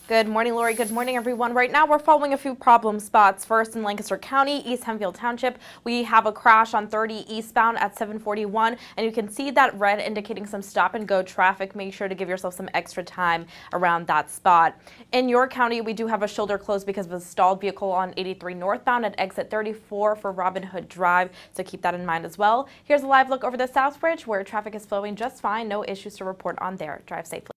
Good morning, Lori. Good morning, everyone. Right now, we're following a few problem spots. First, in Lancaster County, East Hempfield Township, we have a crash on 30 eastbound at 741, and you can see that red indicating some stop-and-go traffic. Make sure to give yourself some extra time around that spot. In your county, we do have a shoulder closed because of a stalled vehicle on 83 northbound at exit 34 for Robin Hood Drive, so keep that in mind as well. Here's a live look over the South Bridge, where traffic is flowing just fine. No issues to report on there. Drive safely.